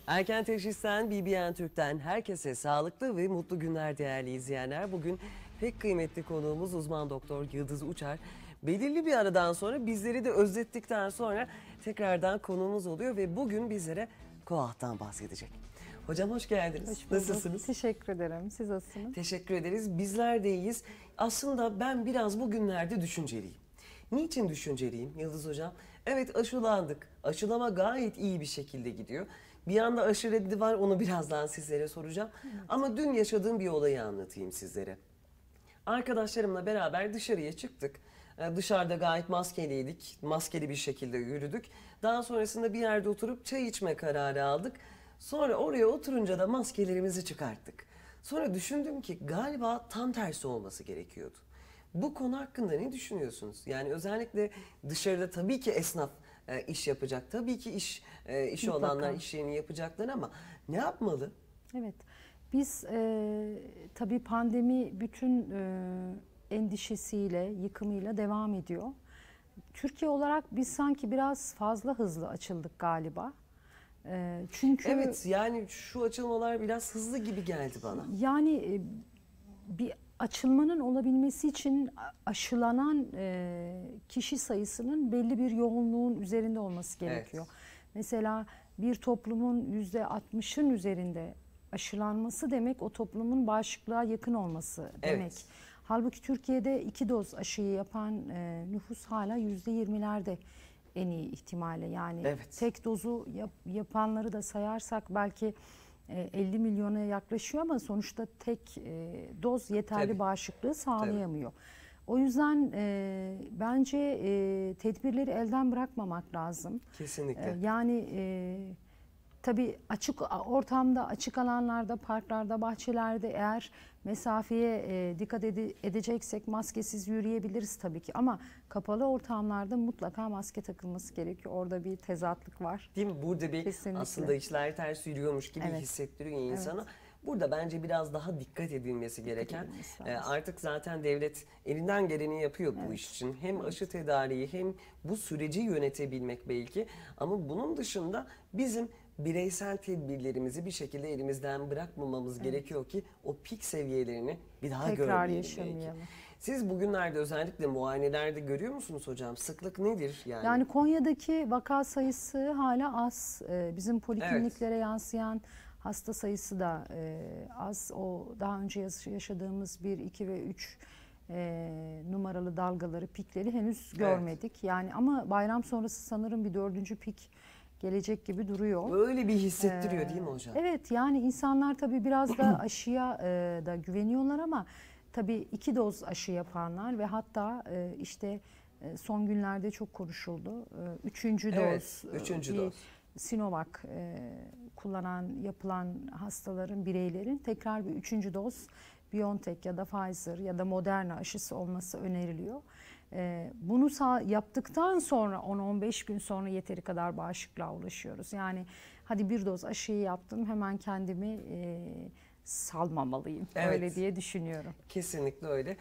Erken Teşhisten BBN Türk'ten herkese sağlıklı ve mutlu günler değerli izleyenler. Bugün pek kıymetli konuğumuz uzman doktor Yıldız Uçar. Belirli bir aradan sonra bizleri de özlettikten sonra tekrardan konuğumuz oluyor ve bugün bizlere koahtan bahsedecek. Hocam hoş geldiniz. Hoş bulduk. Nasılsınız? Teşekkür ederim. Siz nasılsınız? Teşekkür ederiz. Bizler de iyiyiz. Aslında ben biraz bugünlerde düşünceliyim. Niçin düşünceliyim Yıldız Hocam? Evet, aşılandık. Aşılama gayet iyi bir şekilde gidiyor. Bir yanda aşı reddi var, onu birazdan sizlere soracağım. Evet. Ama dün yaşadığım bir olayı anlatayım sizlere. Arkadaşlarımla beraber dışarıya çıktık. Dışarıda gayet maskeliydik. Maskeli bir şekilde yürüdük. Daha sonrasında bir yerde oturup çay içme kararı aldık. Sonra oraya oturunca da maskelerimizi çıkarttık. Sonra düşündüm ki galiba tam tersi olması gerekiyordu. Bu konu hakkında ne düşünüyorsunuz? Yani özellikle dışarıda tabii ki esnaf iş yapacak. Tabii ki işi olanlar işlerini yapacaklar ama ne yapmalı? Evet. Biz tabii pandemi bütün endişesiyle, yıkımıyla devam ediyor. Türkiye olarak biz sanki biraz fazla hızlı açıldık galiba. Çünkü evet, yani şu açılmalar biraz hızlı gibi geldi bana. Yani bir açılmanın olabilmesi için aşılanan kişi sayısının belli bir yoğunluğun üzerinde olması gerekiyor. Evet. Mesela bir toplumun %60'ın üzerinde aşılanması demek o toplumun bağışıklığa yakın olması demek. Evet. Halbuki Türkiye'de 2 doz aşıyı yapan nüfus hala %20'lerde en iyi ihtimalle. Yani evet. Tek dozu yapanları da sayarsak belki 50 milyona yaklaşıyor ama sonuçta tek doz yeterli tabii. Bağışıklığı sağlayamıyor. Tabii. O yüzden bence tedbirleri elden bırakmamak lazım. Kesinlikle. Yani tabii açık ortamda, açık alanlarda, parklarda, bahçelerde eğer mesafeye dikkat edeceksek maskesiz yürüyebiliriz tabii ki. Ama kapalı ortamlarda mutlaka maske takılması gerekiyor. Orada bir tezatlık var. Değil mi? Burada bir kesinlikle. Aslında işler ters yürüyormuş gibi evet. hissettiriyor insana. Evet. Burada bence biraz daha dikkat edilmesi gereken artık zaten devlet elinden geleni yapıyor bu evet. iş için. Hem aşı tedariği hem bu süreci yönetebilmek belki ama bunun dışında bizim bireysel tedbirlerimizi bir şekilde elimizden bırakmamamız evet. gerekiyor ki o pik seviyelerini bir daha tekrar yaşamayalım. Siz bugünlerde özellikle muayenelerde görüyor musunuz hocam? Sıklık nedir yani? Yani Konya'daki vaka sayısı hala az. Bizim polikliniklere evet. yansıyan hasta sayısı da az. O daha önce yaşadığımız 1, 2 ve 3 numaralı dalgaları, pikleri henüz görmedik. Evet. Yani ama bayram sonrası sanırım bir 4. pik gelecek gibi duruyor. Öyle bir hissettiriyor değil mi hocam? Evet, yani insanlar tabii biraz da aşıya da güveniyorlar ama tabii 2 doz aşı yapanlar ve hatta işte son günlerde çok konuşuldu. 3. evet, doz. 3. doz. Sinovac yapılan hastaların, bireylerin tekrar bir 3. doz BioNTech ya da Pfizer ya da Moderna aşısı olması öneriliyor. Bunu yaptıktan sonra 10-15 gün sonra yeteri kadar bağışıklığa ulaşıyoruz. Yani hadi bir doz aşıyı yaptım hemen kendimi salmamalıyım. Evet. Öyle diye düşünüyorum. Kesinlikle öyle.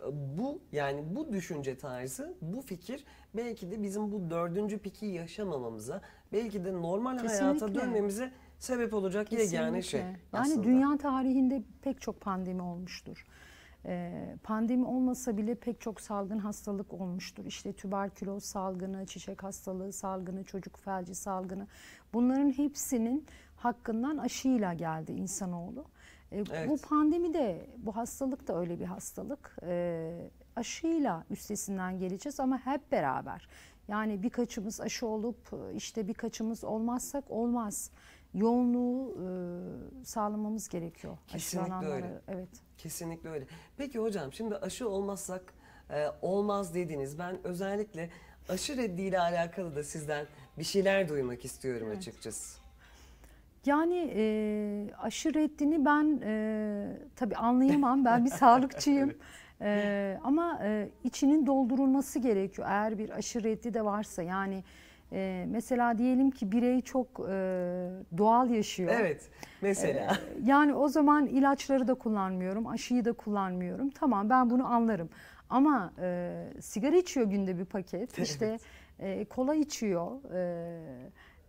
Bu düşünce tarzı, bu fikir belki de bizim bu 4. piki yaşamamamıza, belki de normal kesinlikle. Hayata dönmemize sebep olacak yegane şey aslında. Yani dünya tarihinde pek çok pandemi olmuştur. Pandemi olmasa bile pek çok salgın hastalık olmuştur. İşte tüberküloz salgını, çiçek hastalığı salgını, çocuk felci salgını. Bunların hepsinin hakkından aşıyla geldi insanoğlu. Evet. Bu pandemi de, bu hastalık da öyle bir hastalık. Aşıyla üstesinden geleceğiz ama hep beraber. Yani birkaçımız aşı olup işte birkaçımız olmazsak olmaz. Yoğunluğu sağlamamız gerekiyor. Kesinlikle öyle. Evet. Kesinlikle öyle. Peki hocam şimdi aşı olmazsak olmaz dediniz. Ben özellikle aşı reddiyle alakalı da sizden bir şeyler duymak istiyorum evet. açıkçası. Yani aşı reddini ben tabii anlayamam. Ben bir sağlıkçıyım. Evet. Ama içinin doldurulması gerekiyor. Eğer bir aşı reddi de varsa yani mesela diyelim ki birey çok doğal yaşıyor. Evet. Mesela. Yani o zaman ilaçları da kullanmıyorum, aşıyı da kullanmıyorum. Tamam ben bunu anlarım. Ama sigara içiyor günde bir paket. Evet. İşte kola içiyor.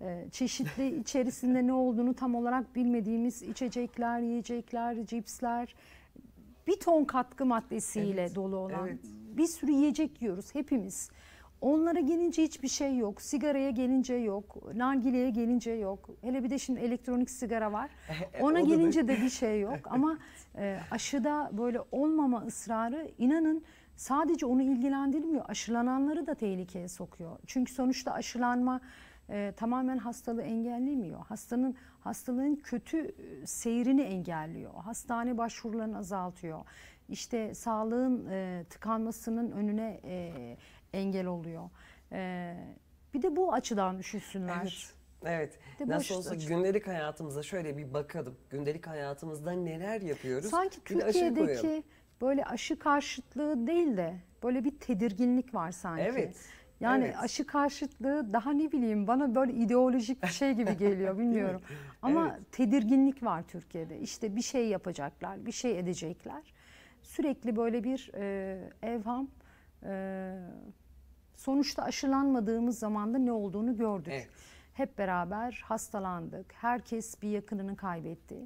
çeşitli içerisinde ne olduğunu tam olarak bilmediğimiz içecekler, yiyecekler, cipsler, bir ton katkı maddesiyle dolu olan bir sürü yiyecek yiyoruz hepimiz. Onlara gelince hiçbir şey yok. Sigaraya gelince yok. Nargileye gelince yok. Hele bir de şimdi elektronik sigara var. Ona gelince de bir şey yok. Ama aşıda böyle olmama ısrarı, inanın, sadece onu ilgilendirmiyor. Aşılananları da tehlikeye sokuyor. Çünkü sonuçta aşılanma tamamen hastalığı engellemiyor. Hastalığın kötü seyrini engelliyor. Hastane başvurularını azaltıyor. İşte sağlığın tıkanmasının önüne engel oluyor. Bir de bu açıdan düşünsünler. Evet. Nasıl olsa gündelik hayatımıza şöyle bir bakalım. Gündelik hayatımızda neler yapıyoruz? Sanki Türkiye'deki böyle aşı karşıtlığı değil de böyle bir tedirginlik var sanki. Evet. Yani aşı karşıtlığı daha, ne bileyim, bana böyle ideolojik bir şey gibi geliyor, bilmiyorum. Ama tedirginlik var Türkiye'de. İşte bir şey yapacaklar, bir şey edecekler. Sürekli böyle bir evham. Sonuçta aşılanmadığımız zaman da ne olduğunu gördük. Evet. Hep beraber hastalandık. Herkes bir yakınını kaybetti.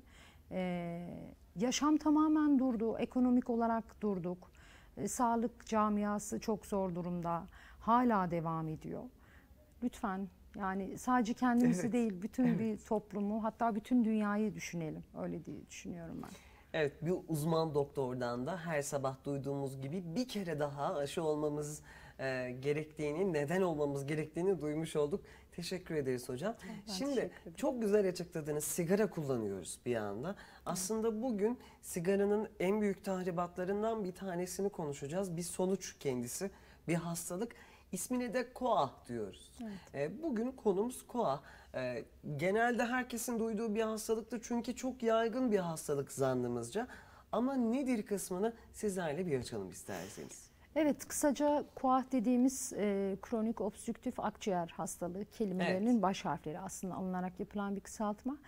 Yaşam tamamen durdu. Ekonomik olarak durduk. Sağlık camiası çok zor durumda. Hala devam ediyor. Lütfen, yani sadece kendimizi değil, bütün bir toplumu, hatta bütün dünyayı düşünelim. Öyle diye düşünüyorum ben. Evet, bir uzman doktordan da her sabah duyduğumuz gibi bir kere daha aşı olmamız gerektiğini, neden olmamız gerektiğini duymuş olduk. Teşekkür ederiz hocam. Şimdi çok güzel açıkladınız. Sigara kullanıyoruz bir anda. Aslında bugün sigaranın en büyük tahribatlarından bir tanesini konuşacağız. Bir sonuç kendisi, bir hastalık. İsmine de KOAH diyoruz. Bugün konumuz KOAH. Genelde herkesin duyduğu bir hastalıktır çünkü çok yaygın bir hastalık zannımızca. Ama nedir kısmını sizlerle bir açalım isterseniz. Evet, kısaca KOAH dediğimiz kronik obstrüktif akciğer hastalığı kelimelerinin baş harfleri aslında alınarak yapılan bir kısaltma.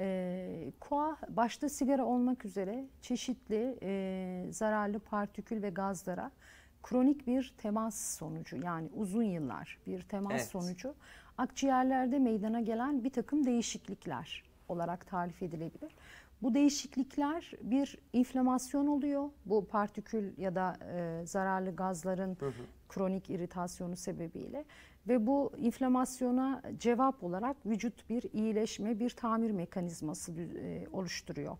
KOAH başta sigara olmak üzere çeşitli zararlı partikül ve gazlara kronik bir temas sonucu, yani uzun yıllar bir temas sonucu akciğerlerde meydana gelen bir takım değişiklikler olarak tarif edilebilir. Bu değişiklikler bir inflamasyon oluyor. Bu partikül ya da zararlı gazların kronik iritasyonu sebebiyle ve bu inflamasyona cevap olarak vücut bir iyileşme, bir tamir mekanizması oluşturuyor.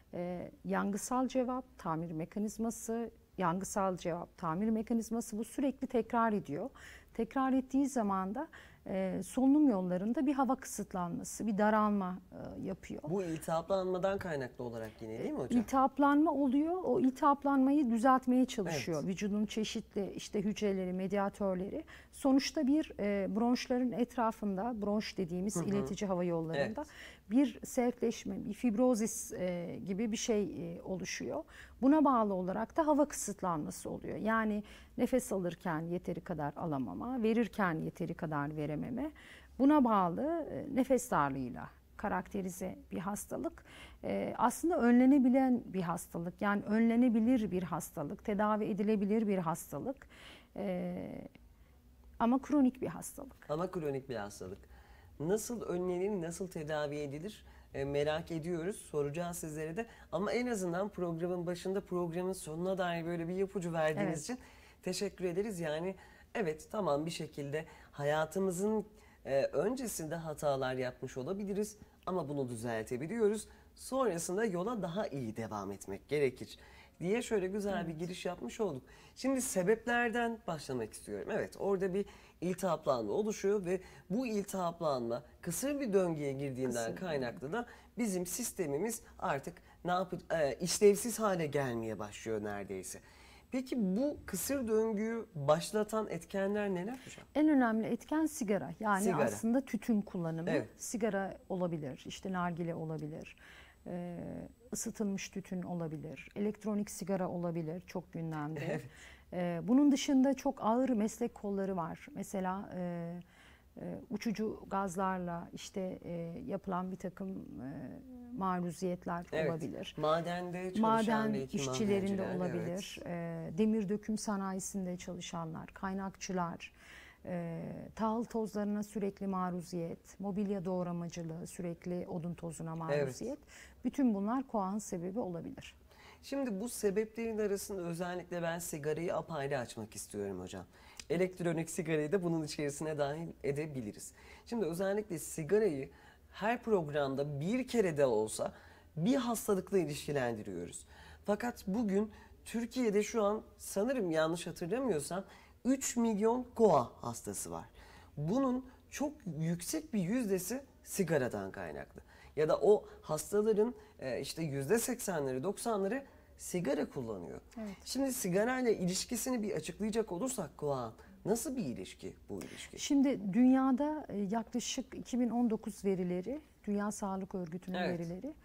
Yangısal cevap, tamir mekanizması, yangısal cevap, tamir mekanizması, bu sürekli tekrar ediyor. Tekrar ettiği zaman da solunum yollarında bir hava kısıtlanması, bir daralma yapıyor. Bu iltihaplanmadan kaynaklı olarak yine değil mi hocam? İltihaplanma oluyor. O iltihaplanmayı düzeltmeye çalışıyor. Vücudun çeşitli işte hücreleri, medyatörleri. Sonuçta bir bronşların etrafında, bronş dediğimiz iletici hava yollarında bir sertleşme, bir fibrozis gibi bir şey oluşuyor. Buna bağlı olarak da hava kısıtlanması oluyor. Yani nefes alırken yeteri kadar alamama, verirken yeteri kadar verememe. Buna bağlı nefes darlığıyla karakterize bir hastalık. Aslında önlenebilen bir hastalık. Yani önlenebilir bir hastalık, tedavi edilebilir bir hastalık. Ama kronik bir hastalık. Ama kronik bir hastalık. Nasıl önlenir, nasıl tedavi edilir merak ediyoruz. Soracağız sizlere de. Ama en azından programın başında, programın sonuna dair böyle bir ipucu verdiğiniz için teşekkür ederiz. Yani evet, tamam, bir şekilde hayatımızın öncesinde hatalar yapmış olabiliriz ama bunu düzeltebiliyoruz. Sonrasında yola daha iyi devam etmek gerekir diye şöyle güzel bir giriş yapmış olduk. Şimdi sebeplerden başlamak istiyorum. Evet, orada bir iltihaplanma oluşuyor ve bu iltihaplanma kısır bir döngüye girdiğinden kaynaklı da bizim sistemimiz artık işlevsiz hale gelmeye başlıyor neredeyse. Peki bu kısır döngüyü başlatan etkenler neler hocam? En önemli etken sigara. Yani aslında tütün kullanımı. Sigara olabilir, işte nargile olabilir, ısıtılmış tütün olabilir, elektronik sigara olabilir, çok gündemde. Bunun dışında çok ağır meslek kolları var. Mesela uçucu gazlarla işte yapılan bir takım maruziyetler olabilir. Madende çalışan maden işçilerinde olabilir. Demir döküm sanayisinde çalışanlar, kaynakçılar, tahıl tozlarına sürekli maruziyet, mobilya doğramacılığı, sürekli odun tozuna maruziyet. Bütün bunlar koahın sebebi olabilir. Şimdi bu sebeplerin arasında özellikle ben sigarayı apayrı açmak istiyorum hocam. Elektronik sigarayı da bunun içerisine dahil edebiliriz. Şimdi özellikle sigarayı her programda bir kere de olsa bir hastalıkla ilişkilendiriyoruz. Fakat bugün Türkiye'de şu an sanırım yanlış hatırlamıyorsam 3 milyon koa hastası var. Bunun çok yüksek bir yüzdesi sigaradan kaynaklı. Ya da o hastaların işte %80'leri 90'ları sigara kullanıyor. Evet. Şimdi sigarayla ilişkisini bir açıklayacak olursak Koağan, nasıl bir ilişki bu ilişki? Şimdi dünyada yaklaşık 2019 verileri, Dünya Sağlık Örgütü'nün verileri,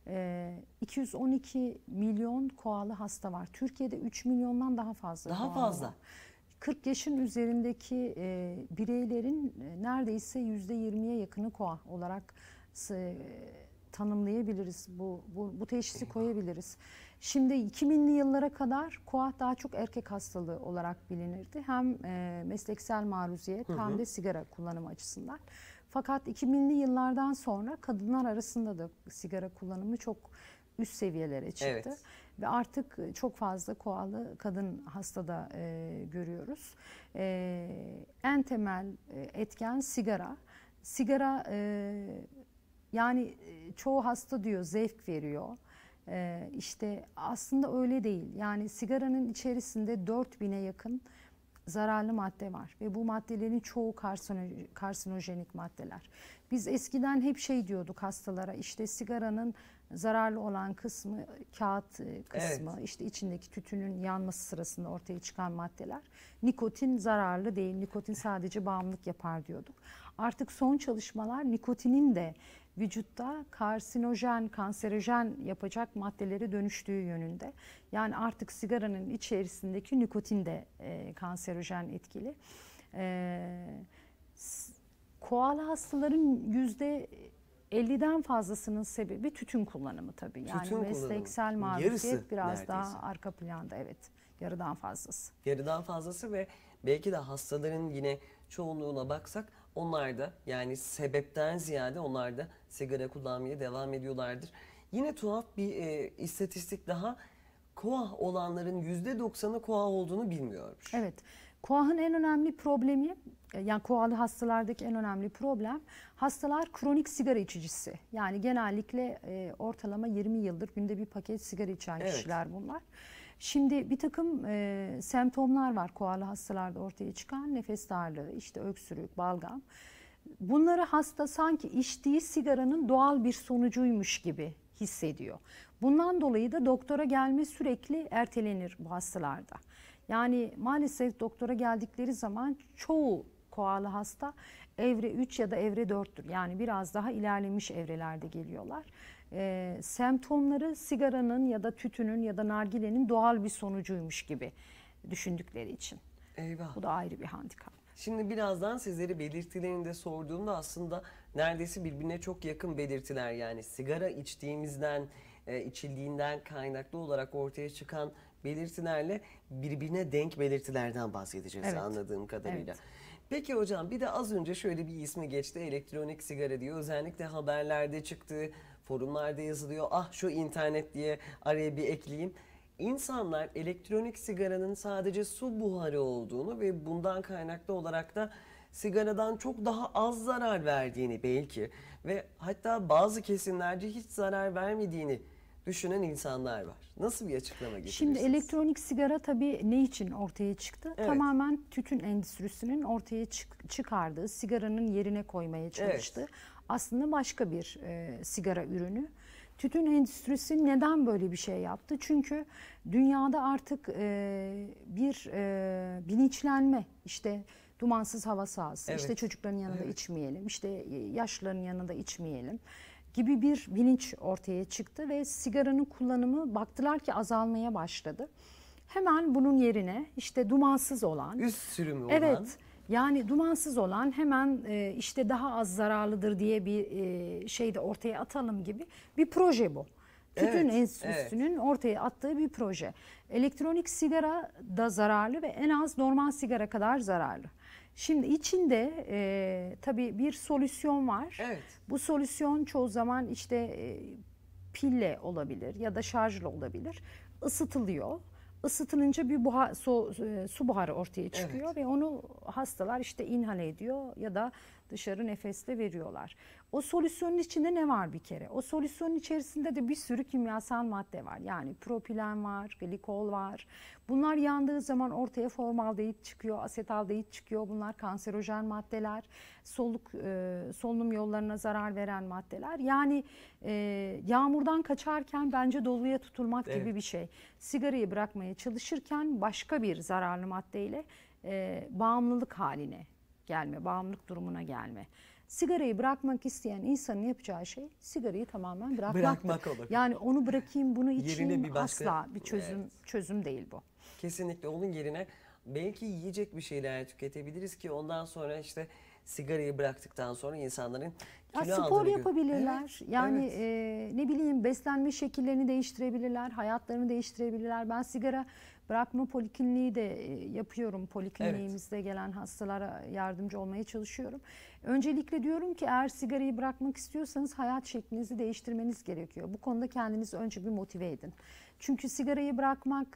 212 milyon koalı hasta var. Türkiye'de 3 milyondan daha fazla. Daha fazla. Var. 40 yaşın üzerindeki bireylerin neredeyse %20'ye yakını koa olarak tanımlayabiliriz. Bu teşhisi koyabiliriz. Şimdi 2000'li yıllara kadar koah daha çok erkek hastalığı olarak bilinirdi. Hem mesleksel maruziyet hem de sigara kullanımı açısından. Fakat 2000'li yıllardan sonra kadınlar arasında da sigara kullanımı çok üst seviyelere çıktı. Evet. Ve artık çok fazla koalı kadın hastada görüyoruz. En temel etken sigara. Sigara yani çoğu hasta diyor zevk veriyor. İşte aslında öyle değil. Yani sigaranın içerisinde 4000'e yakın zararlı madde var ve bu maddelerin çoğu karsinojenik maddeler. Biz eskiden hep şey diyorduk hastalara, işte sigaranın zararlı olan kısmı kağıt kısmı, işte içindeki tütünün yanması sırasında ortaya çıkan maddeler. Nikotin zararlı değil, nikotin sadece bağımlılık yapar diyorduk. Artık son çalışmalar nikotinin de vücutta karsinojen, kanserojen yapacak maddelere dönüştüğü yönünde. Yani artık sigaranın içerisindeki nikotin de kanserojen etkili. Koala hastaların %50'den fazlasının sebebi tütün kullanımı tabii. Yani Tütün mesleksel kullanımı. maruziyet Yarısı biraz neredeyse. daha arka planda, evet. Yarıdan fazlası. Yarıdan fazlası ve belki de hastaların yine çoğunluğuna baksak onlar da yani sebepten ziyade onlar da sigara kullanmaya devam ediyorlardır. Yine tuhaf bir istatistik daha, koah olanların %90'ı koah olduğunu bilmiyormuş. Evet. Koahın en önemli problemi, yani koalı hastalardaki en önemli problem, hastalar kronik sigara içicisi. Yani genellikle ortalama 20 yıldır günde bir paket sigara içen kişiler bunlar. Şimdi bir takım semptomlar var koalı hastalarda ortaya çıkan: nefes darlığı, işte öksürük, balgam. Bunları hasta sanki içtiği sigaranın doğal bir sonucuymuş gibi hissediyor. Bundan dolayı da doktora gelme sürekli ertelenir bu hastalarda. Yani maalesef doktora geldikleri zaman çoğu koalı hasta evre 3 ya da evre 4'tür. Yani biraz daha ilerlemiş evrelerde geliyorlar. Semptomları sigaranın ya da tütünün ya da nargilenin doğal bir sonucuymuş gibi düşündükleri için. Eyvah. Bu da ayrı bir handikap. Şimdi birazdan sizleri belirtilerini de sorduğumda aslında neredeyse birbirine çok yakın belirtiler, yani sigara içtiğimizden, içildiğinden kaynaklı olarak ortaya çıkan belirtilerle birbirine denk belirtilerden bahsedeceğiz, Evet. anladığım kadarıyla. Evet. Peki hocam, bir de az önce şöyle bir ismi geçti, elektronik sigara diye, özellikle haberlerde çıktı, forumlarda yazılıyor, ah şu internet diye araya bir ekleyeyim. İnsanlar elektronik sigaranın sadece su buharı olduğunu ve bundan kaynaklı olarak da sigaradan çok daha az zarar verdiğini belki ve hatta bazı kesimlerce hiç zarar vermediğini düşünen insanlar var. Nasıl bir açıklama getirirsiniz? Şimdi elektronik sigara tabii ne için ortaya çıktı? Evet. Tamamen tütün endüstrisinin ortaya çıkardığı, sigaranın yerine koymaya çalıştığı aslında başka bir sigara ürünü. Tütün endüstrisi neden böyle bir şey yaptı? Çünkü dünyada artık bir bilinçlenme, işte dumansız hava sahası, işte çocukların yanında içmeyelim, işte yaşlıların yanında içmeyelim gibi bir bilinç ortaya çıktı ve sigaranın kullanımı baktılar ki azalmaya başladı. Hemen bunun yerine işte dumansız olan, Üst sürümü olan. evet, yani dumansız olan, hemen işte daha az zararlıdır diye bir şey de ortaya atalım gibi bir proje bu. Tütün Enstitüsü'nün ortaya attığı bir proje. Elektronik sigara da zararlı ve en az normal sigara kadar zararlı. Şimdi içinde tabii bir solüsyon var. Evet. Bu solüsyon çoğu zaman işte pille olabilir ya da şarjla olabilir. Isıtılıyor. Isıtılınca bir su buharı ortaya çıkıyor Evet. ve onu hastalar işte inhale ediyor ya da dışarı nefesle veriyorlar. O solüsyonun içinde ne var bir kere? O solüsyonun içerisinde de bir sürü kimyasal madde var. Yani propilen var, glikol var. Bunlar yandığı zaman ortaya formaldehit çıkıyor, asetaldehit çıkıyor. Bunlar kanserojen maddeler, solunum yollarına zarar veren maddeler. Yani yağmurdan kaçarken bence doluya tutulmak gibi bir şey. Sigarayı bırakmaya çalışırken başka bir zararlı maddeyle bağımlılık haline gelme, bağımlılık durumuna gelme. Sigarayı bırakmak isteyen insanın yapacağı şey sigarayı tamamen Bırakmak olur. Yani onu bırakayım, bunu içeyim bir başka- asla bir çözüm değil bu. Kesinlikle onun yerine belki yiyecek bir şeyler tüketebiliriz ki ondan sonra işte sigarayı bıraktıktan sonra insanların Ya kilo spor aldığını yapabilirler. Evet, Yani evet. ne bileyim beslenme şekillerini değiştirebilirler, hayatlarını değiştirebilirler. Ben sigara bırakma polikliniği de yapıyorum. Polikliniğimizde gelen hastalara yardımcı olmaya çalışıyorum. Öncelikle diyorum ki eğer sigarayı bırakmak istiyorsanız hayat şeklinizi değiştirmeniz gerekiyor. Bu konuda kendinizi önce bir motive edin. Çünkü sigarayı bırakmak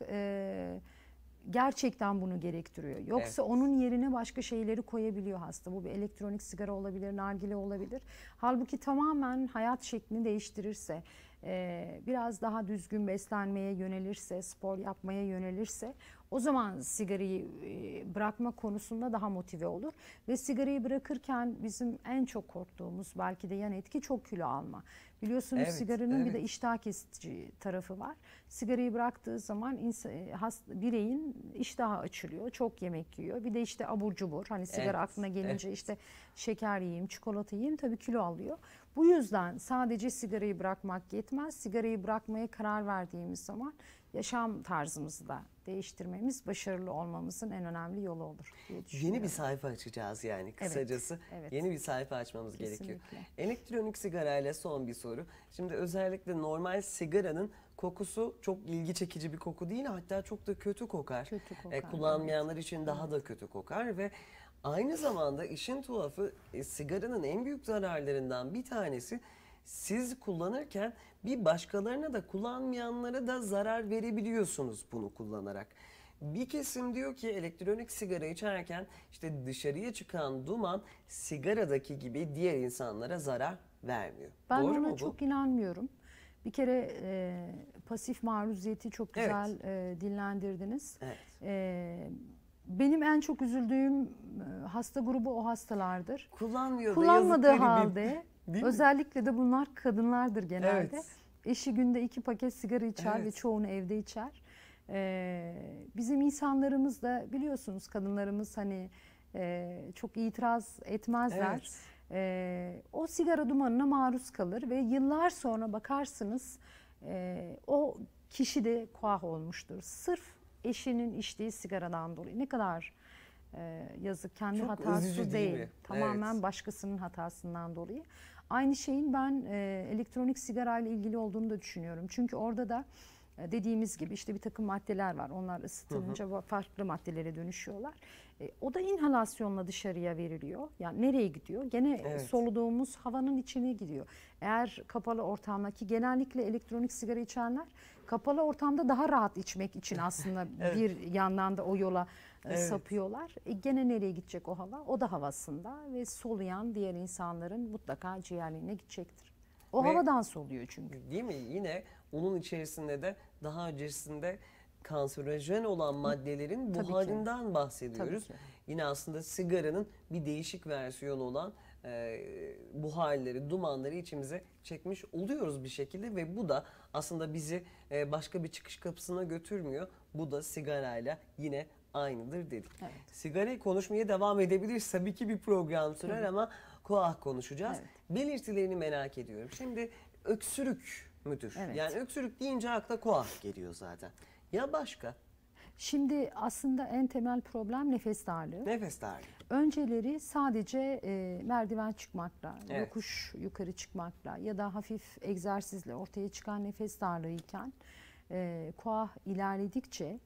gerçekten bunu gerektiriyor. Yoksa onun yerine başka şeyleri koyabiliyor hasta. Bu bir elektronik sigara olabilir, nargile olabilir. Halbuki tamamen hayat şeklini değiştirirse, biraz daha düzgün beslenmeye yönelirse, spor yapmaya yönelirse o zaman sigarayı bırakma konusunda daha motive olur. Ve sigarayı bırakırken bizim en çok korktuğumuz belki de yan etki çok kilo alma. Biliyorsunuz sigaranın bir de iştah kesici tarafı var. Sigarayı bıraktığı zaman bireyin iştahı açılıyor. Çok yemek yiyor. Bir de işte abur cubur. Hani sigara aklına gelince işte şeker yiyeyim, çikolata yiyeyim tabii kilo alıyor. Bu yüzden sadece sigarayı bırakmak yetmez. Sigarayı bırakmaya karar verdiğimiz zaman yaşam tarzımızı da değiştirmemiz, başarılı olmamızın en önemli yolu olur diye düşünüyorum. Yeni bir sayfa açacağız yani kısacası. evet. Yeni bir sayfa açmamız gerekiyor. Kesinlikle. Elektronik sigarayla son bir soru. Şimdi özellikle normal sigaranın kokusu çok ilgi çekici bir koku değil. Hatta çok da kötü kokar. Kötü kokar, Kullanmayanlar için daha da kötü kokar ve aynı zamanda işin tuhafı sigaranın en büyük zararlarından bir tanesi siz kullanırken bir başkalarına da kullanmayanlara da zarar verebiliyorsunuz bunu kullanarak. Bir kesim diyor ki elektronik sigara içerken işte dışarıya çıkan duman sigaradaki gibi diğer insanlara zarar vermiyor. Ben Doğru ona mu bu? çok inanmıyorum. Bir kere pasif maruziyeti çok güzel dillendirdiniz. Evet. Benim en çok üzüldüğüm hasta grubu o hastalardır. Kullanmıyor da Kullanmadığı yazıkları halde değil mi? özellikle de bunlar kadınlardır genelde. Evet. Eşi günde 2 paket sigara içer ve çoğunu evde içer. Bizim insanlarımız da biliyorsunuz kadınlarımız hani çok itiraz etmezler. O sigara dumanına maruz kalır ve yıllar sonra bakarsınız o kişi de kuah olmuştur. Sırf eşinin içtiği sigaradan dolayı. Ne kadar yazık, kendi Çok hatası üzücü değil. değil mi? Tamamen başkasının hatasından dolayı. Aynı şeyin ben elektronik sigarayla ilgili olduğunu da düşünüyorum. Çünkü orada da dediğimiz gibi işte bir takım maddeler var. Onlar ısıtılınca farklı maddelere dönüşüyorlar. O da inhalasyonla dışarıya veriliyor. Yani nereye gidiyor? Gene soluduğumuz havanın içine gidiyor. Eğer kapalı ortamdaki genellikle elektronik sigara içenler kapalı ortamda daha rahat içmek için aslında bir yandan da o yola sapıyorlar. Gene nereye gidecek o hava? O da havasında ve soluyan diğer insanların mutlaka ciğerliğine gidecektir. O havadan soluyor çünkü. Değil mi? Yine onun içerisinde de daha öncesinde kanserojen olan maddelerin Tabii ki. buharından bahsediyoruz. Tabii ki. Yine aslında sigaranın bir değişik versiyonu olan buharları, dumanları içimize çekmiş oluyoruz bir şekilde ve bu da aslında bizi başka bir çıkış kapısına götürmüyor. Bu da sigarayla yine aynıdır dedik. Evet. Sigarayı konuşmaya devam edebiliriz. Tabii ki bir program sürer ama koah konuşacağız. Belirtilerini merak ediyorum. Şimdi öksürük müdür? Evet. Yani öksürük deyince akla koah geliyor zaten. Ya başka? Şimdi aslında en temel problem nefes darlığı. Nefes darlığı. Önceleri sadece merdiven çıkmakla, yokuş yukarı çıkmakla ya da hafif egzersizle ortaya çıkan nefes darlığı iken koah ilerledikçe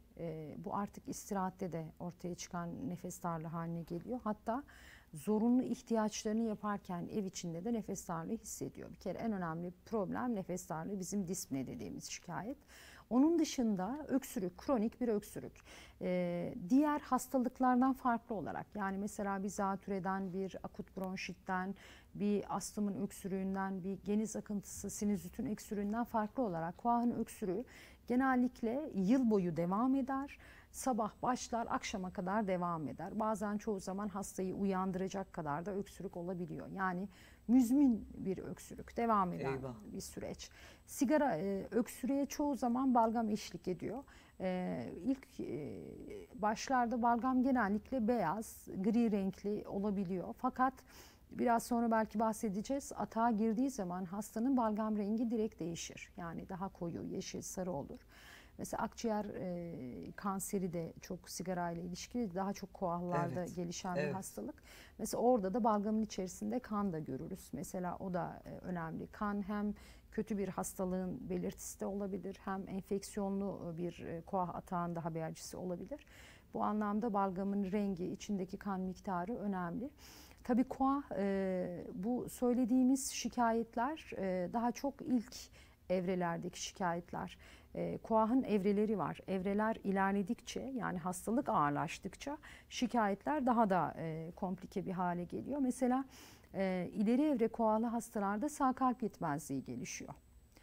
bu artık istirahatte de ortaya çıkan nefes darlığı haline geliyor. Hatta zorunlu ihtiyaçlarını yaparken ev içinde de nefes darlığı hissediyor. Bir kere en önemli problem nefes darlığı, bizim dispne dediğimiz şikayet. Onun dışında öksürük, kronik bir öksürük. Diğer hastalıklardan farklı olarak, yani mesela bir zatürreden, bir akut bronşitten, bir astımın öksürüğünden, bir geniz akıntısı, sinüzitin öksürüğünden farklı olarak KOAH'ın öksürüğü genellikle yıl boyu devam eder. Sabah başlar, akşama kadar devam eder. Bazen çoğu zaman hastayı uyandıracak kadar da öksürük olabiliyor. Yani müzmin bir öksürük, devam eden bir süreç. Sigara öksürüğe çoğu zaman balgam eşlik ediyor. İlk başlarda balgam genellikle beyaz, gri renkli olabiliyor. Fakat biraz sonra belki bahsedeceğiz. Atağa girdiği zaman hastanın balgam rengi direkt değişir. Yani daha koyu, yeşil, sarı olur. Mesela akciğer kanseri de çok sigara ile ilişkili, daha çok koahlarda gelişen bir hastalık. Mesela orada da balgamın içerisinde kan da görürüz. Mesela o da önemli. Kan hem kötü bir hastalığın belirtisi de olabilir, hem enfeksiyonlu bir koah atağında habercisi olabilir. Bu anlamda balgamın rengi, içindeki kan miktarı önemli. Tabii KOAH, bu söylediğimiz şikayetler daha çok ilk evrelerdeki şikayetler. KOAH'ın evreleri var. Evreler ilerledikçe, yani hastalık ağırlaştıkça şikayetler daha da komplike bir hale geliyor. Mesela ileri evre KOAH'lı hastalarda sağ kalp yetmezliği gelişiyor.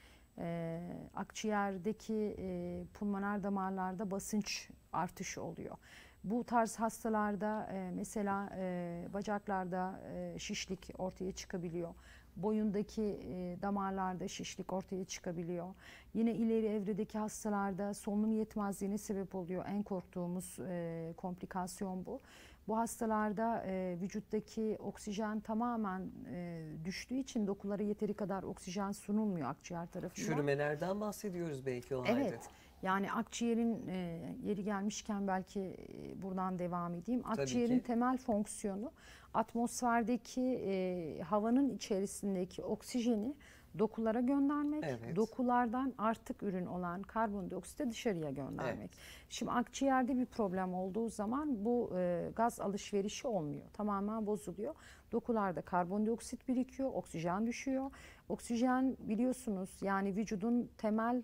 Akciğerdeki pulmoner damarlarda basınç artışı oluyor. Bu tarz hastalarda mesela bacaklarda şişlik ortaya çıkabiliyor. Boyundaki damarlarda şişlik ortaya çıkabiliyor. Yine ileri evredeki hastalarda solunum yetmezliğine sebep oluyor. En korktuğumuz komplikasyon bu. Bu hastalarda vücuttaki oksijen tamamen düştüğü için dokulara yeteri kadar oksijen sunulmuyor akciğer tarafından. Çürümelerden bahsediyoruz belki o halde. Evet. Yani akciğerin yeri gelmişken belki buradan devam edeyim. Akciğerin temel fonksiyonu atmosferdeki havanın içerisindeki oksijeni dokulara göndermek, dokulardan artık ürün olan karbondioksiti dışarıya göndermek. Şimdi akciğerde bir problem olduğu zaman bu gaz alışverişi olmuyor. Tamamen bozuluyor. Dokularda karbondioksit birikiyor, oksijen düşüyor. Oksijen biliyorsunuz yani vücudun temel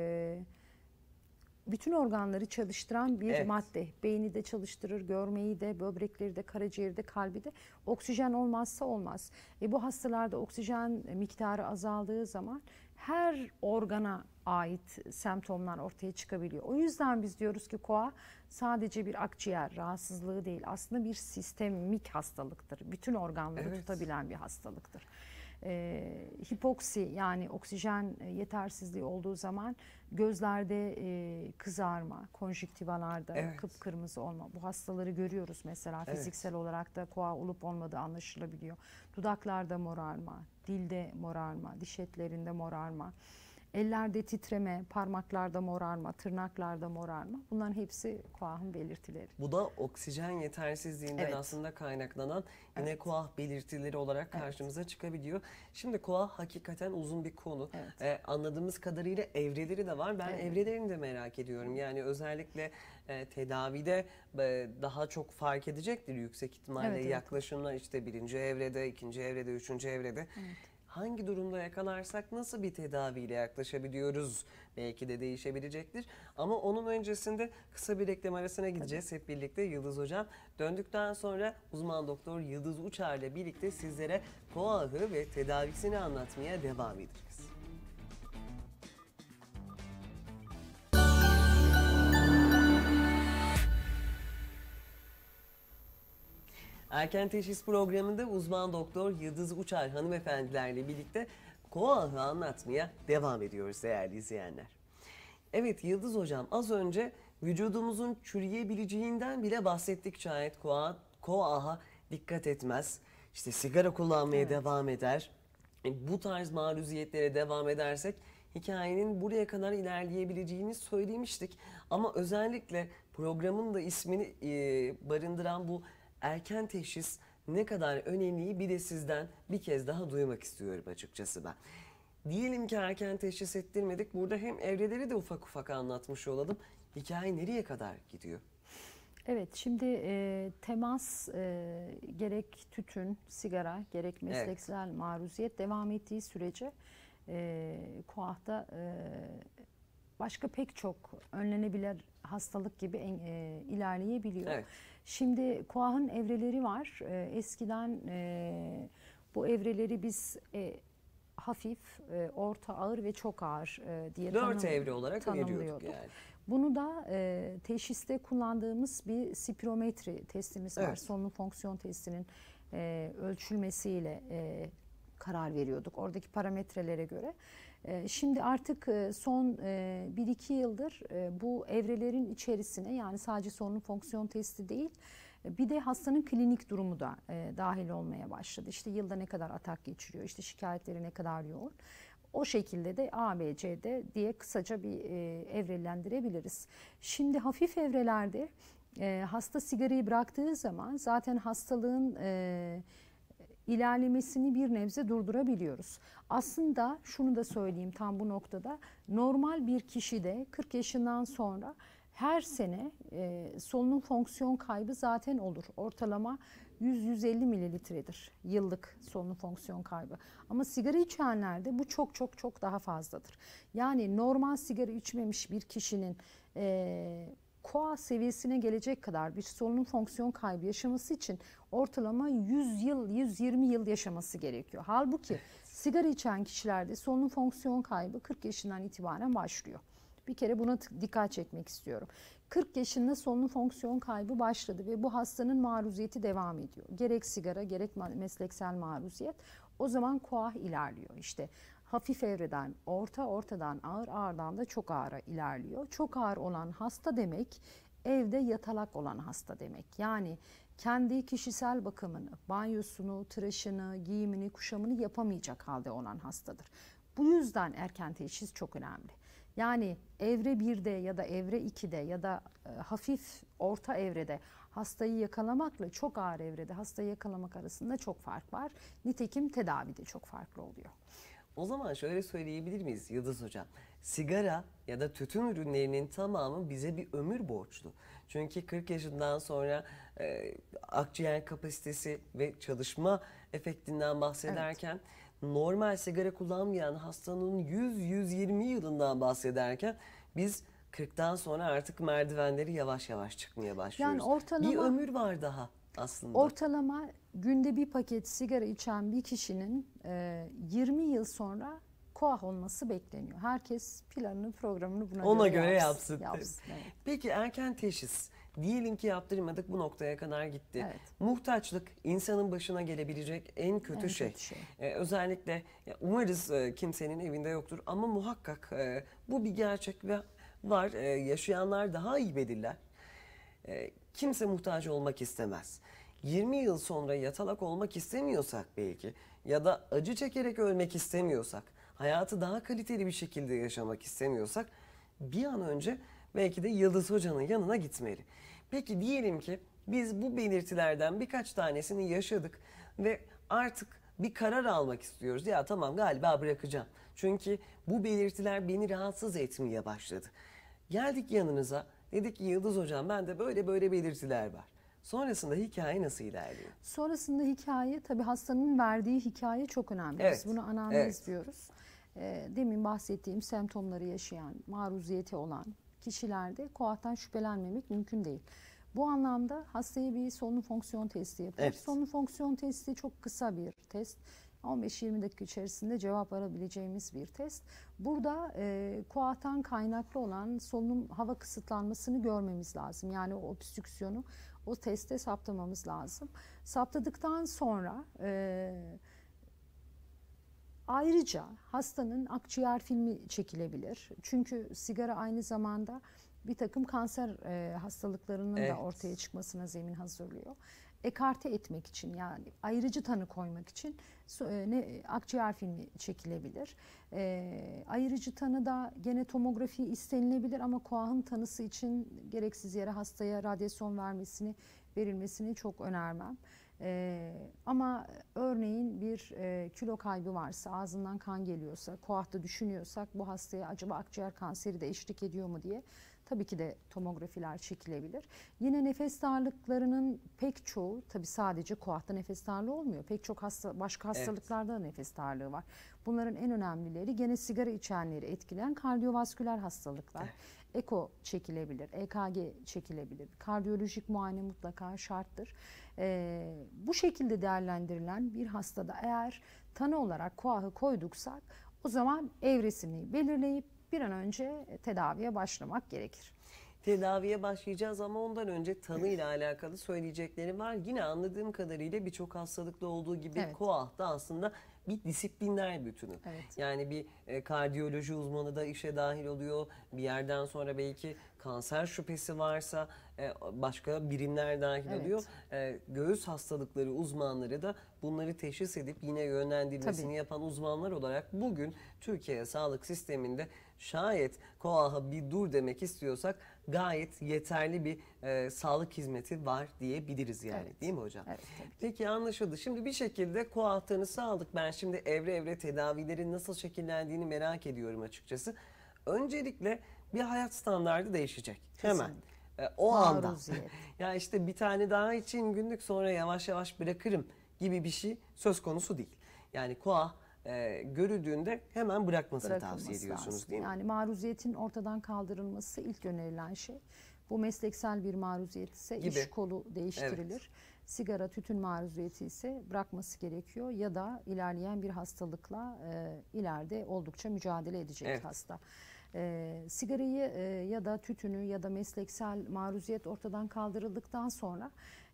bütün organları çalıştıran bir madde. Beyni de çalıştırır, görmeyi de, böbrekleri de, karaciğeri de, kalbi de. Oksijen olmazsa olmaz. Bu hastalarda oksijen miktarı azaldığı zaman her organa ait semptomlar ortaya çıkabiliyor. O yüzden biz diyoruz ki KOAH sadece bir akciğer rahatsızlığı değil, aslında bir sistemik hastalıktır. Bütün organları tutabilen bir hastalıktır. Hipoksi, yani oksijen yetersizliği olduğu zaman gözlerde kızarma, konjüktivalarda kıpkırmızı olma. Bu hastaları görüyoruz mesela, fiziksel olarak da KOAH olup olmadığı anlaşılabiliyor. Dudaklarda morarma, dilde morarma, diş etlerinde morarma, ellerde titreme, parmaklarda morarma, tırnaklarda morarma. Bunların hepsi KOAH'ın belirtileri. Bu da oksijen yetersizliğinden aslında kaynaklanan yine KOAH belirtileri olarak karşımıza çıkabiliyor. Şimdi KOAH hakikaten uzun bir konu. Anladığımız kadarıyla evreleri de var. Ben evrelerini de merak ediyorum. Yani özellikle tedavide daha çok fark edecektir yüksek ihtimalle yaklaşımlar, işte birinci evrede, ikinci evrede, üçüncü evrede. Hangi durumda yakalarsak nasıl bir tedaviyle yaklaşabiliyoruz belki de değişebilecektir. Ama onun öncesinde kısa bir reklam arasına gideceğiz hep birlikte Yıldız Hocam. Döndükten sonra uzman doktor Yıldız Uçar ile birlikte sizlere KOAH'ı ve tedavisini anlatmaya devam edeceğiz. Erken Teşhis programında uzman doktor Yıldız Uçar hanımefendilerle birlikte KOAH'ı anlatmaya devam ediyoruz değerli izleyenler. Evet Yıldız Hocam, az önce vücudumuzun çürüyebileceğinden bile bahsettik. Şayet KOAH'a dikkat etmez, işte sigara kullanmaya devam eder. Bu tarz maruziyetlere devam edersek hikayenin buraya kadar ilerleyebileceğini söylemiştik. Ama özellikle programın da ismini barındıran bu erken teşhis ne kadar önemli, bir de sizden bir kez daha duymak istiyorum açıkçası ben. Diyelim ki erken teşhis ettirmedik. Burada hem evreleri de ufak ufak anlatmış olalım. Hikaye nereye kadar gidiyor? Evet, şimdi temas gerek tütün, sigara, gerek mesleksel maruziyet devam ettiği sürece KOAH'da başka pek çok önlenebilir hastalık gibi ilerleyebiliyor. Evet. Şimdi KOAH'ın evreleri var. Eskiden bu evreleri biz hafif, orta, ağır ve çok ağır diye 4 evre olarak ayırıyorduk tanımlıyorduk. yani. Bunu da teşhiste kullandığımız bir spirometri testimiz var. Evet. Solunum fonksiyon testinin ölçülmesiyle karar veriyorduk oradaki parametrelere göre. Şimdi artık son 1-2 yıldır bu evrelerin içerisine, yani sadece solunum fonksiyon testi değil, bir de hastanın klinik durumu da dahil olmaya başladı. İşte yılda ne kadar atak geçiriyor, işte şikayetleri ne kadar yoğun. O şekilde de A, B, C, D diye kısaca bir evrelendirebiliriz. Şimdi hafif evrelerde hasta sigarayı bıraktığı zaman zaten hastalığın ilerlemesini bir nebze durdurabiliyoruz. Aslında şunu da söyleyeyim tam bu noktada, normal bir kişide 40 yaşından sonra her sene solunum fonksiyon kaybı zaten olur. Ortalama 100-150 mililitredir yıllık solunum fonksiyon kaybı. Ama sigara içenlerde bu çok çok çok daha fazladır. Yani normal sigara içmemiş bir kişinin KOAH seviyesine gelecek kadar bir solunum fonksiyon kaybı yaşaması için ortalama 100 yıl, 120 yıl yaşaması gerekiyor. Halbuki sigara içen kişilerde solunum fonksiyon kaybı 40 yaşından itibaren başlıyor. Bir kere buna dikkat çekmek istiyorum. 40 yaşında solunum fonksiyon kaybı başladı ve bu hastanın maruziyeti devam ediyor. Gerek sigara gerek mesleksel maruziyet. O zaman KOAH ilerliyor. İşte hafif evreden orta, ortadan ağır, ağırdan da çok ağıra ilerliyor. Çok ağır olan hasta demek evde yatalak olan hasta demek. Yani kendi kişisel bakımını, banyosunu, tıraşını, giyimini, kuşamını yapamayacak halde olan hastadır. Bu yüzden erken teşhis çok önemli. Yani evre 1'de ya da evre 2'de ya da hafif orta evrede hastayı yakalamakla çok ağır evrede hastayı yakalamak arasında çok fark var. Nitekim tedavide çok farklı oluyor. O zaman şöyle söyleyebilir miyiz Yıldız Hocam? Sigara ya da tütün ürünlerinin tamamı bize bir ömür borçlu. Çünkü 40 yaşından sonra akciğer kapasitesi ve çalışma efektinden bahsederken normal sigara kullanmayan hastanın 100-120 yılından bahsederken biz 40'tan sonra artık merdivenleri yavaş yavaş çıkmaya başlıyoruz. Yani ortalama, bir ömür var daha aslında. Ortalama günde bir paket sigara içen bir kişinin 20 yıl sonra KOAH olması bekleniyor. Herkes planını, programını buna göre yapsın. yapsın. Evet. Peki erken teşhis. Diyelim ki yaptırmadık, bu noktaya kadar gitti. Evet. Muhtaçlık insanın başına gelebilecek en kötü şey. Özellikle umarız kimsenin evinde yoktur ama muhakkak bu bir gerçek ve var. Yaşayanlar daha iyi belirler. Kimse muhtaç olmak istemez. 20 yıl sonra yatalak olmak istemiyorsak belki ya da acı çekerek ölmek istemiyorsak, hayatı daha kaliteli bir şekilde yaşamak istemiyorsak bir an önce belki de Yıldız Hoca'nın yanına gitmeli. Peki diyelim ki biz bu belirtilerden birkaç tanesini yaşadık ve artık bir karar almak istiyoruz. Ya tamam, galiba bırakacağım. Çünkü bu belirtiler beni rahatsız etmeye başladı. Geldik yanınıza, dedik ki Yıldız Hocam bende böyle böyle belirtiler var. Sonrasında hikaye nasıl ilerliyor? Sonrasında hikaye, tabii hastanın verdiği hikaye çok önemli. Evet. Biz bunu anamnez diyoruz. Demin bahsettiğim semptomları yaşayan, maruziyeti olan kişilerde KOAH'tan şüphelenmemek mümkün değil. Bu anlamda hastaya bir solunum fonksiyon testi yapıyoruz. Evet. Solunum fonksiyon testi çok kısa bir test. 15-20 dakika içerisinde cevap alabileceğimiz bir test. Burada KOAH'tan kaynaklı olan solunum hava kısıtlanmasını görmemiz lazım. Yani o obstrüksiyonu o testte saptamamız lazım. Saptadıktan sonra ayrıca hastanın akciğer filmi çekilebilir. Çünkü sigara aynı zamanda bir takım kanser hastalıklarının da ortaya çıkmasına zemin hazırlıyor. Ekarte etmek için, yani ayrıcı tanı koymak için akciğer filmi çekilebilir. Ayrıcı tanı da gene tomografi istenilebilir ama KOAH'ın tanısı için gereksiz yere hastaya radyasyon verilmesini çok önermem. Ama örneğin bir kilo kaybı varsa, ağzından kan geliyorsa, KOAH'ta düşünüyorsak bu hastaya acaba akciğer kanseri de eşlik ediyor mu diye tabii ki de tomografiler çekilebilir. Yine nefes darlıklarının pek çoğu, tabii sadece koahta nefes darlığı olmuyor. Pek çok başka hastalıklarda da nefes darlığı var. Bunların en önemlileri gene sigara içenleri etkileyen kardiyovasküler hastalıklar. Evet. Eko çekilebilir, EKG çekilebilir. Kardiyolojik muayene mutlaka şarttır. Bu şekilde değerlendirilen bir hastada eğer tanı olarak koahı koyduksak o zaman evresini belirleyip bir an önce tedaviye başlamak gerekir. Tedaviye başlayacağız ama ondan önce tanıyla alakalı söyleyeceklerim var. Yine anladığım kadarıyla birçok hastalıkta olduğu gibi Evet. koah da aslında bir disiplinler bütünü. Evet. Yani bir kardiyoloji uzmanı da işe dahil oluyor. Bir yerden sonra belki kanser şüphesi varsa başka birimler dahil Evet. oluyor. Göğüs hastalıkları uzmanları da bunları teşhis edip yine yönlendirmesini Tabii. yapan uzmanlar olarak bugün Türkiye sağlık sisteminde şayet koaha bir dur demek istiyorsak gayet yeterli bir sağlık hizmeti var diyebiliriz yani, Evet. değil mi hocam? Evet, tabii. Peki, anlaşıldı. Şimdi bir şekilde koah tanısı aldık. Ben şimdi evre evre tedavilerin nasıl şekillendiğini merak ediyorum açıkçası. Öncelikle bir hayat standardı değişecek. Hemen. Kesinlikle. O anda. Maruziyet. Ya işte bir tane daha için günlük, sonra yavaş yavaş bırakırım gibi bir şey söz konusu değil. Yani koah görüldüğünde hemen bırakmasını Bırakılması tavsiye ediyorsunuz, lazım. değil mi? Yani maruziyetin ortadan kaldırılması ilk önerilen şey. Bu mesleksel bir maruziyet ise Gibi. iş kolu değiştirilir. Sigara, tütün maruziyeti ise bırakması gerekiyor ya da ilerleyen bir hastalıkla ileride oldukça mücadele edecek Evet. hasta. Sigarayı ya da tütünü ya da mesleksel maruziyet ortadan kaldırıldıktan sonra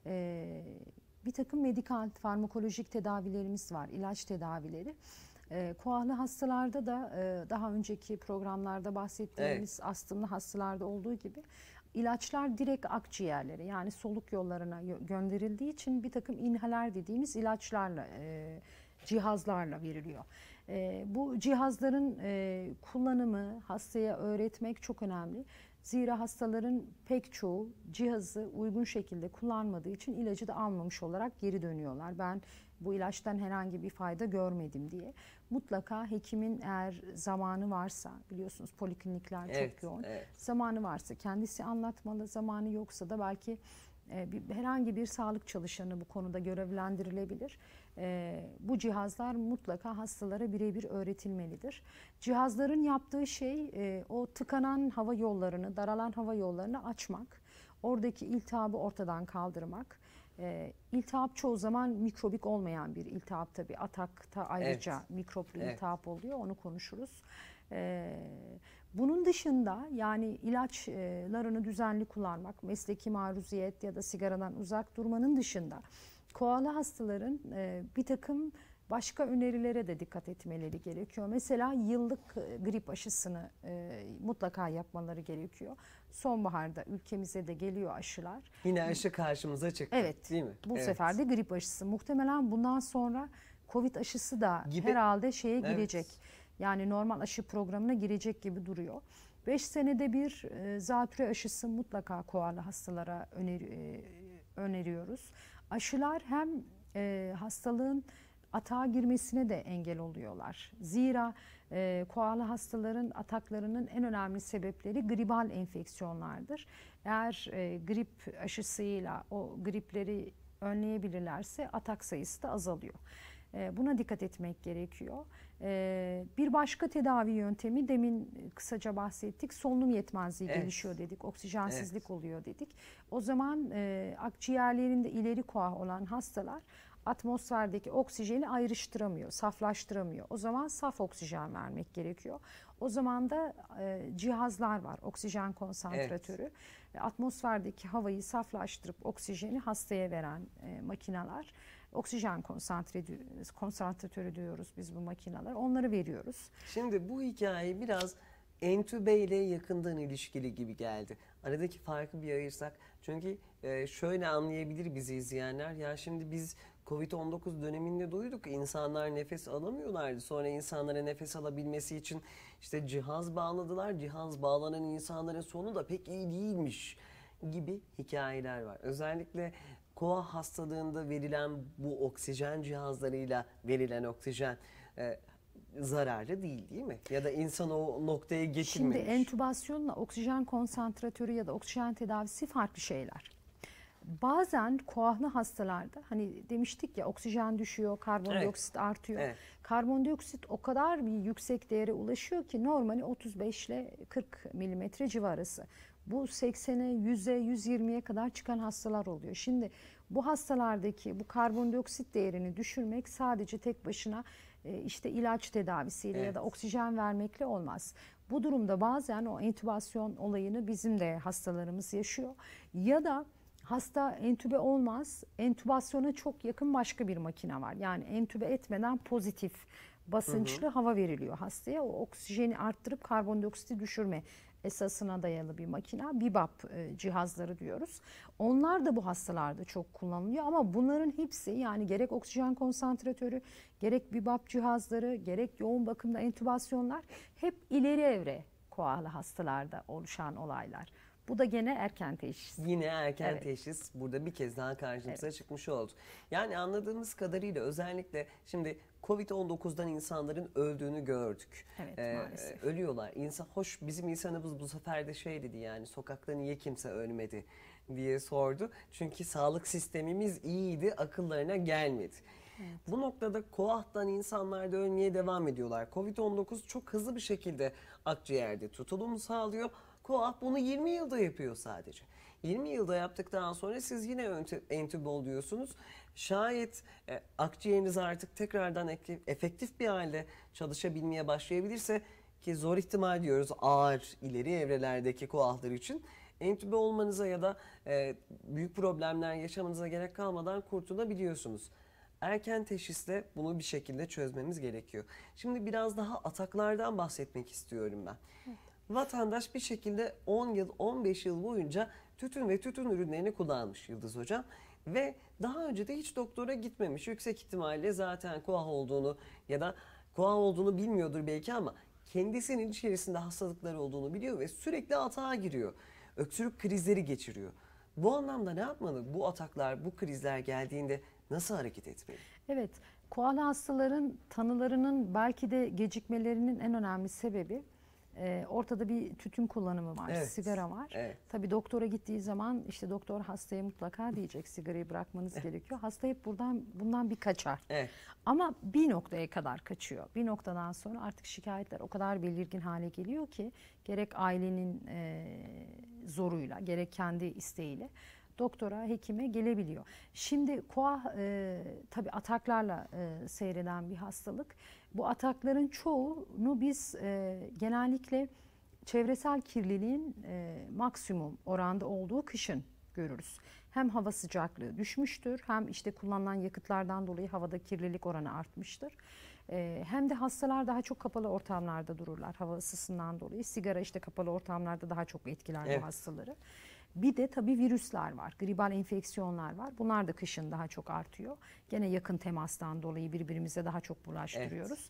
bir takım medikal, farmakolojik tedavilerimiz var, ilaç tedavileri. Koahlı hastalarda da daha önceki programlarda bahsettiğimiz astımlı hastalarda olduğu gibi ilaçlar direkt akciğerlere, yani soluk yollarına gönderildiği için bir takım inhaler dediğimiz ilaçlarla, cihazlarla veriliyor. Bu cihazların kullanımı hastaya öğretmek çok önemli. Zira hastaların pek çoğu cihazı uygun şekilde kullanmadığı için ilacı da almamış olarak geri dönüyorlar. Ben bu ilaçtan herhangi bir fayda görmedim diye. Mutlaka hekimin eğer zamanı varsa, biliyorsunuz poliklinikler Evet, çok yoğun. evet. Zamanı varsa kendisi anlatmalı, zamanı yoksa da belki herhangi bir sağlık çalışanı bu konuda görevlendirilebilir. Bu cihazlar mutlaka hastalara birebir öğretilmelidir. Cihazların yaptığı şey o tıkanan hava yollarını, daralan hava yollarını açmak, oradaki iltihabı ortadan kaldırmak. İltihap çoğu zaman mikrobik olmayan bir iltihap tabii. Atakta ayrıca mikroplu iltihap oluyor, onu konuşuruz. Bunun dışında yani ilaçlarını düzenli kullanmak, mesleki maruziyet ya da sigaradan uzak durmanın dışında koahlı hastaların bir takım başka önerilere de dikkat etmeleri gerekiyor. Mesela yıllık grip aşısını mutlaka yapmaları gerekiyor. Sonbaharda ülkemize de geliyor aşılar. Yine aşı karşımıza çıktı, Evet, değil mi? bu Evet. sefer de grip aşısı. Muhtemelen bundan sonra Covid aşısı da Gibi. herhalde şeye Evet. girecek. Yani normal aşı programına girecek gibi duruyor. 5 senede bir zatürre aşısı mutlaka koahlı hastalara öneriyoruz. Aşılar hem hastalığın atağa girmesine de engel oluyorlar. Zira koahlı hastaların ataklarının en önemli sebepleri gribal enfeksiyonlardır. Eğer grip aşısıyla o gripleri önleyebilirlerse atak sayısı da azalıyor. Buna dikkat etmek gerekiyor. Bir başka tedavi yöntemi, demin kısaca bahsettik, solunum yetmezliği gelişiyor dedik, oksijensizlik oluyor dedik. O zaman akciğerlerinde ileri koah olan hastalar atmosferdeki oksijeni ayrıştıramıyor, saflaştıramıyor. O zaman saf oksijen vermek gerekiyor. O zaman da cihazlar var, oksijen konsantratörü. Atmosferdeki havayı saflaştırıp oksijeni hastaya veren makineler. Oksijen konsantratörü diyoruz biz bu makineler. Onları veriyoruz. Şimdi bu hikaye biraz entübe ile yakından ilişkili gibi geldi. Aradaki farkı bir ayırsak. Çünkü şöyle anlayabilir bizi izleyenler. Ya şimdi biz Covid-19 döneminde duyduk. İnsanlar nefes alamıyorlardı. Sonra insanlara nefes alabilmesi için işte cihaz bağladılar. Cihaz bağlanan insanların sonu da pek iyi değilmiş gibi hikayeler var. Özellikle koah hastalığında verilen bu oksijen cihazlarıyla verilen oksijen zararlı değil mi? Ya da insan o noktaya Şimdi getirmemiş. entübasyonla oksijen konsantratörü ya da oksijen tedavisi farklı şeyler. Bazen koahlı hastalarda hani demiştik ya oksijen düşüyor, karbondioksit artıyor. Evet. Karbondioksit o kadar bir yüksek değere ulaşıyor ki normali 35 ile 40 milimetre civarısı. Bu 80'e, 100'e, 120'ye kadar çıkan hastalar oluyor. Şimdi bu hastalardaki bu karbondioksit değerini düşürmek sadece tek başına işte ilaç tedavisiyle ya da oksijen vermekle olmaz. Bu durumda bazen o entübasyon olayını bizim de hastalarımız yaşıyor. Ya da hasta entübe olmaz, entübasyona çok yakın başka bir makine var. Yani entübe etmeden pozitif basınçlı hava veriliyor hastaya. O oksijeni arttırıp karbondioksiti düşürme esasına dayalı bir makine. BiBAP cihazları diyoruz. Onlar da bu hastalarda çok kullanılıyor ama bunların hepsi yani gerek oksijen konsantratörü, gerek BiBAP cihazları, gerek yoğun bakımda entübasyonlar hep ileri evre koahlı hastalarda oluşan olaylar. Bu da gene erken teşhis. Yine erken Evet. teşhis burada bir kez daha karşımıza çıkmış oldu. Yani anladığımız kadarıyla özellikle şimdi Covid-19'dan insanların öldüğünü gördük. Evet, maalesef. Ölüyorlar. Hoş bizim insanımız bu sefer de şey dedi yani sokakta niye kimse ölmedi diye sordu. Çünkü sağlık sistemimiz iyiydi, akıllarına gelmedi. Bu noktada koahtan insanlar da ölmeye devam ediyorlar. Covid-19 çok hızlı bir şekilde akciğerde tutulumu sağlıyor. Koah bunu 20 yılda yapıyor sadece. 20 yılda yaptıktan sonra siz yine entübe oluyorsunuz. Şayet akciğeriniz artık tekrardan efektif bir halde çalışabilmeye başlayabilirse ki zor ihtimal diyoruz ağır ileri evrelerdeki koahlar için entübe olmanıza ya da büyük problemler yaşamanıza gerek kalmadan kurtulabiliyorsunuz. Erken teşhisle bunu bir şekilde çözmemiz gerekiyor. Şimdi biraz daha ataklardan bahsetmek istiyorum ben. Vatandaş bir şekilde 10 yıl, 15 yıl boyunca tütün ve tütün ürünlerini kullanmış Yıldız Hocam. Ve daha önce de hiç doktora gitmemiş. Yüksek ihtimalle zaten koah olduğunu ya da koah olduğunu bilmiyordur belki ama kendisinin içerisinde hastalıklar olduğunu biliyor ve sürekli atağa giriyor. Öksürük krizleri geçiriyor. Bu anlamda ne yapmalı? Bu ataklar, bu krizler geldiğinde nasıl hareket etmeli? Evet, koala hastaların tanılarının belki de gecikmelerinin en önemli sebebi ortada bir tütün kullanımı var, Evet, sigara var. evet. Tabii doktora gittiği zaman işte doktor hastaya mutlaka diyecek sigarayı bırakmanız gerekiyor. Hasta hep bundan bir kaçar. Evet. Ama bir noktaya kadar kaçıyor. Bir noktadan sonra artık şikayetler o kadar belirgin hale geliyor ki gerek ailenin zoruyla gerek kendi isteğiyle doktora, hekime gelebiliyor. Şimdi koah tabii ataklarla seyreden bir hastalık. Bu atakların çoğunu biz genellikle çevresel kirliliğin maksimum oranda olduğu kışın görürüz. Hem hava sıcaklığı düşmüştür, hem işte kullanılan yakıtlardan dolayı havada kirlilik oranı artmıştır. Hem de hastalar daha çok kapalı ortamlarda dururlar hava ısısından dolayı. Sigara işte kapalı ortamlarda daha çok etkiler bu hastaları. Bir de tabii virüsler var, gribal enfeksiyonlar var. Bunlar da kışın daha çok artıyor. Gene yakın temastan dolayı birbirimize daha çok bulaştırıyoruz.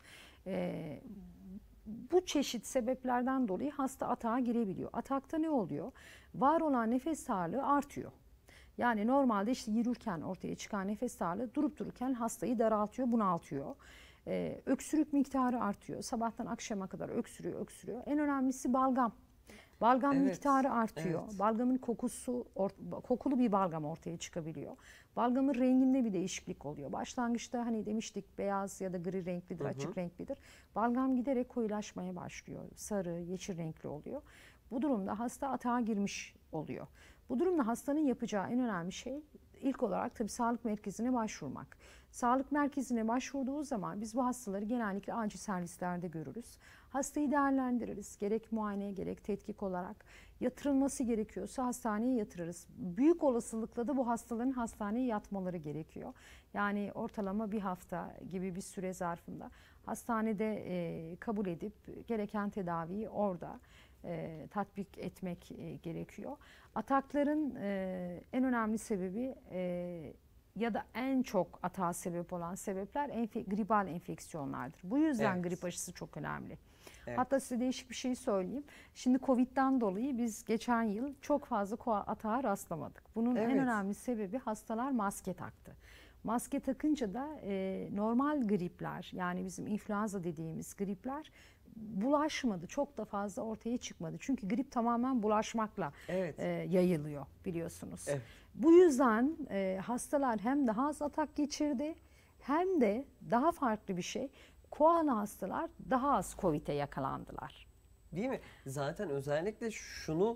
Bu çeşit sebeplerden dolayı hasta atağa girebiliyor. Atakta ne oluyor? Var olan nefes darlığı artıyor. Yani normalde işte yürürken ortaya çıkan nefes darlığı durup dururken hastayı daraltıyor, bunaltıyor. Öksürük miktarı artıyor. Sabahtan akşama kadar öksürüyor. En önemlisi balgam. Balgam miktarı artıyor. Evet. Balgamın kokulu bir balgam ortaya çıkabiliyor. Balgamın renginde bir değişiklik oluyor. Başlangıçta hani demiştik beyaz ya da gri renklidir, açık renklidir. Balgam giderek koyulaşmaya başlıyor. Sarı, yeşil renkli oluyor. Bu durumda hasta atağa girmiş oluyor. Bu durumda hastanın yapacağı en önemli şey ilk olarak tabii sağlık merkezine başvurmak. Sağlık merkezine başvurduğu zaman biz bu hastaları genellikle acil servislerde görürüz. Hastayı değerlendiririz. Gerek muayene gerek tetkik olarak yatırılması gerekiyorsa hastaneye yatırırız. Büyük olasılıkla da bu hastaların hastaneye yatmaları gerekiyor. Yani ortalama bir hafta gibi bir süre zarfında hastanede kabul edip gereken tedaviyi orada tatbik etmek gerekiyor. Atakların en önemli sebebi ya da en çok atağa sebep olan sebepler gribal enfeksiyonlardır. Bu yüzden grip aşısı çok önemli. Evet. Hatta size değişik bir şey söyleyeyim. Şimdi Covid'den dolayı biz geçen yıl çok fazla atağa rastlamadık. Bunun en önemli sebebi hastalar maske taktı. Maske takınca da normal gripler, yani bizim influenza dediğimiz gripler bulaşmadı. Çok da fazla ortaya çıkmadı. Çünkü grip tamamen bulaşmakla Evet. yayılıyor, biliyorsunuz. Evet. Bu yüzden hastalar hem daha az atak geçirdi, hem de daha farklı bir şey, koala hastalar daha az COVID'e yakalandılar. Değil mi? Zaten özellikle şunu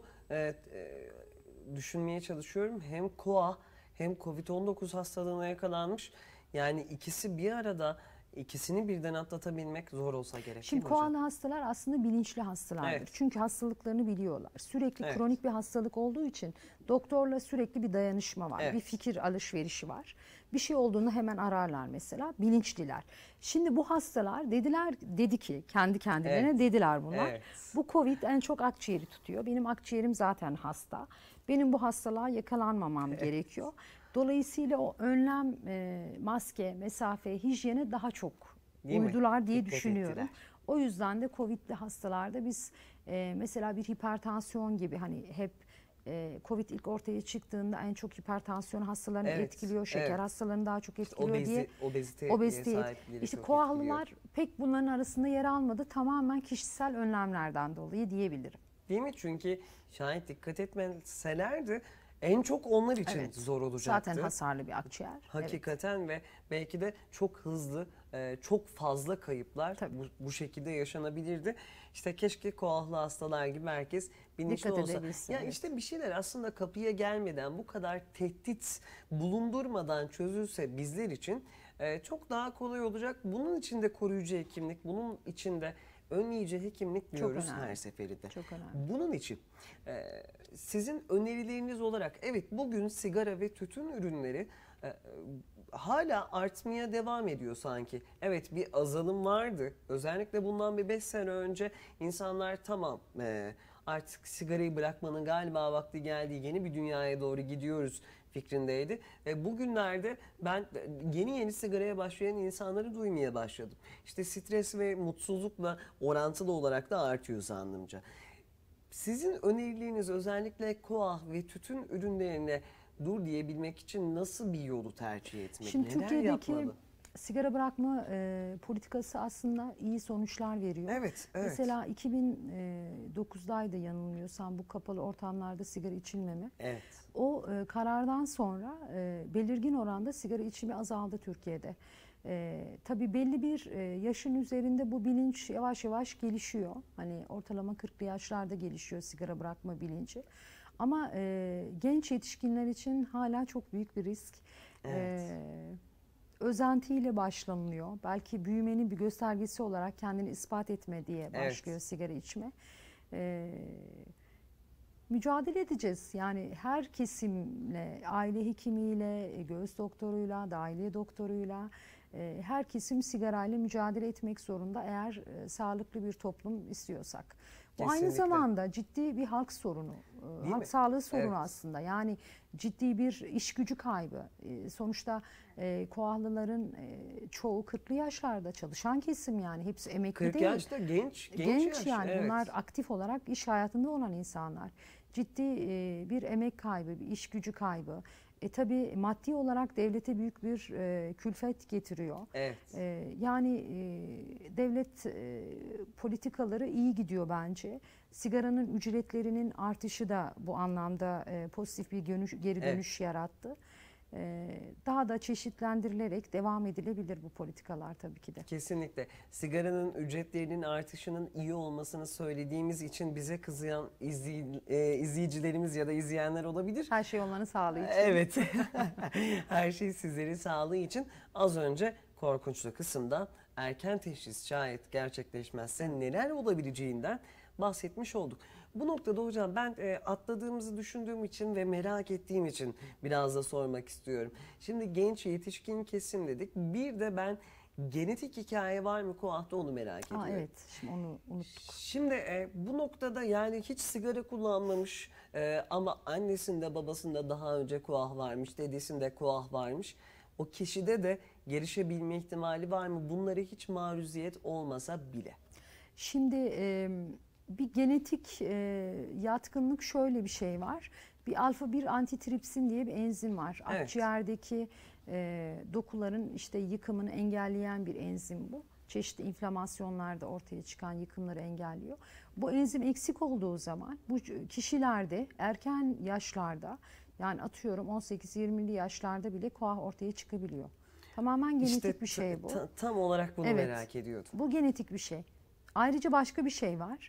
düşünmeye çalışıyorum. Hem koa hem Covid-19 hastalığına yakalanmış. Yani ikisi bir arada, ikisini birden atlatabilmek zor olsa gerek, Şimdi değil mi hocam? koala hastalar aslında bilinçli hastalardır. Evet. Çünkü hastalıklarını biliyorlar. Sürekli Evet. kronik bir hastalık olduğu için doktorla sürekli bir dayanışma var. Evet. Bir fikir alışverişi var. Bir şey olduğunda hemen ararlar mesela. Bilinçliler. Şimdi bu hastalar dedi ki kendi kendilerine Evet. dediler bunlar. Evet. Bu Covid en çok akciğeri tutuyor. Benim akciğerim zaten hasta. Benim bu hastalığa yakalanmamam gerekiyor. Dolayısıyla o önlem, maske, mesafe, hijyene daha çok Değil mi? uydular diye Dikkat düşünüyorum. ettiler. O yüzden de COVID'li hastalarda biz mesela bir hipertansiyon gibi, hani hep Covid ilk ortaya çıktığında en çok hipertansiyon hastalarını Evet, etkiliyor, şeker evet. hastalarını daha çok etkiliyor diye. Obeziteye sahipleri İşte çok koalalılar etkiliyor. pek bunların arasında yer almadı. Tamamen kişisel önlemlerden dolayı diyebilirim. Değil mi? Çünkü şayet dikkat etmeselerdi en çok onlar için Evet. zor olacaktı. Zaten hasarlı bir akciğer. Evet. Hakikaten ve belki de çok hızlı, çok fazla kayıplar Tabii. bu şekilde yaşanabilirdi. İşte keşke koahlı hastalar gibi herkes bilinçli Dikkat olsa. edebilse, Ya evet. işte bir şeyler aslında kapıya gelmeden, bu kadar tehdit bulundurmadan çözülse bizler için çok daha kolay olacak. Bunun için de koruyucu hekimlik, bunun için de önleyici hekimlik diyoruz önemli. her seferinde. Çok önemli. Bunun için sizin önerileriniz olarak, evet, bugün sigara ve tütün ürünleri hala artmaya devam ediyor sanki. Evet, bir azalım vardı. Özellikle bundan bir 5 sene önce insanlar tamam artık sigarayı bırakmanın galiba vakti geldi, yeni bir dünyaya doğru gidiyoruz fikrindeydi. Ve bugünlerde ben yeni sigaraya başlayan insanları duymaya başladım. İşte stres ve mutsuzlukla orantılı olarak da artıyor zannımca. Sizin önerileriniz özellikle koah ve tütün ürünlerine dur diyebilmek için nasıl bir yolu tercih etmek? Şimdi Neler Türkiye'deki yapmalı? sigara bırakma politikası aslında iyi sonuçlar veriyor. Evet, evet. Mesela 2009'daydı yanılmıyorsam bu kapalı ortamlarda sigara içilmeme. Evet. O karardan sonra belirgin oranda sigara içimi azaldı Türkiye'de. Tabii belli bir yaşın üzerinde bu bilinç yavaş yavaş gelişiyor. Hani ortalama 40'lı yaşlarda gelişiyor sigara bırakma bilinci. Ama genç yetişkinler için hala çok büyük bir risk. Evet. Özentiyle başlanılıyor. Belki büyümenin bir göstergesi olarak kendini ispat etme diye başlıyor sigara içme. Mücadele edeceğiz. Yani her kesimle, aile hekimiyle, göğüs doktoruyla, dahiliye doktoruyla, her kesim sigarayla mücadele etmek zorunda eğer sağlıklı bir toplum istiyorsak. Bu aynı Kesinlikle. zamanda ciddi bir halk sorunu, Değil halk mi? sağlığı sorunu Evet. aslında. Yani ciddi bir iş gücü kaybı. Sonuçta koahlıların çoğu 40'lı yaşlarda çalışan kesim, yani hepsi emekli 40 değil. yaşta genç yaş. Yani Evet. bunlar aktif olarak iş hayatında olan insanlar. Ciddi bir emek kaybı, bir iş gücü kaybı. Tabii maddi olarak devlete büyük bir külfet getiriyor. Evet. Yani devlet politikaları iyi gidiyor bence. Sigaranın ücretlerinin artışı da bu anlamda pozitif bir geri dönüş yarattı. Daha da çeşitlendirilerek devam edilebilir bu politikalar tabii ki de. Kesinlikle. Sigaranın ücretlerinin artışının iyi olmasını söylediğimiz için bize kızıyan izleyicilerimiz ya da izleyenler olabilir. Her şey onların sağlığı için. Evet. Her şey sizlerin sağlığı için. Az önce korkunçlu kısımda erken teşhis şayet gerçekleşmezse neler olabileceğinden bahsetmiş olduk. Bu noktada hocam ben atladığımızı düşündüğüm için ve merak ettiğim için biraz da sormak istiyorum. Şimdi genç yetişkin kesim dedik. Bir de ben genetik hikaye var mı koahta onu merak ediyorum. Evet, şimdi onu unuttuk. Şimdi bu noktada yani hiç sigara kullanmamış ama annesinde babasında daha önce koah varmış, dedesinde koah varmış. O kişide de gelişebilme ihtimali var mı? Bunlara hiç maruziyet olmasa bile. Şimdi bir genetik yatkınlık, şöyle bir şey var. Bir alfa 1 antitripsin diye bir enzim var. Evet. Akciğerdeki Dokuların işte yıkımını engelleyen bir enzim bu. Çeşitli inflamasyonlarda ortaya çıkan yıkımları engelliyor. Bu enzim eksik olduğu zaman bu kişilerde erken yaşlarda, yani atıyorum 18-20'li yaşlarda bile koah ortaya çıkabiliyor. Tamamen genetik İşte bir şey bu. Tam olarak bunu Evet, merak ediyordum. bu genetik bir şey. Ayrıca başka bir şey var.